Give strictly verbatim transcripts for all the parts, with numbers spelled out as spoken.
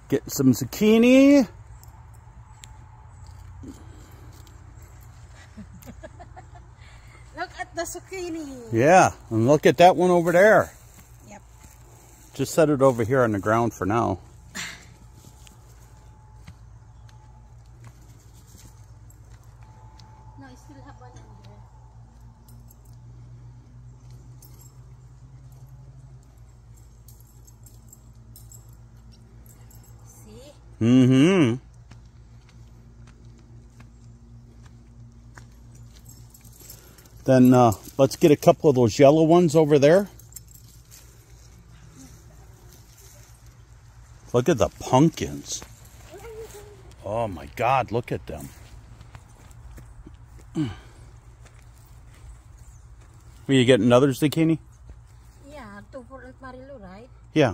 Get some zucchini. Look at the zucchini. Yeah, and look at that one over there. Yep. Just set it over here on the ground for now. No, I still have one in there. See? Mm-hmm. Then uh, let's get a couple of those yellow ones over there. Look at the pumpkins. Oh my God, look at them. Will you get another zucchini? Yeah, two for Marilu, right? Yeah.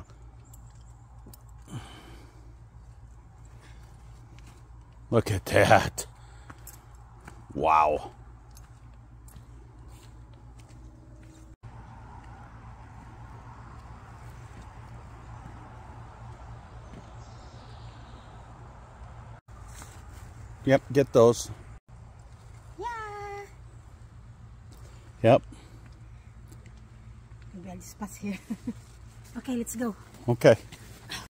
Look at that. Wow. Yep, get those. Yeah. Yep. Maybe I'll just pass here. Okay, let's go. Okay.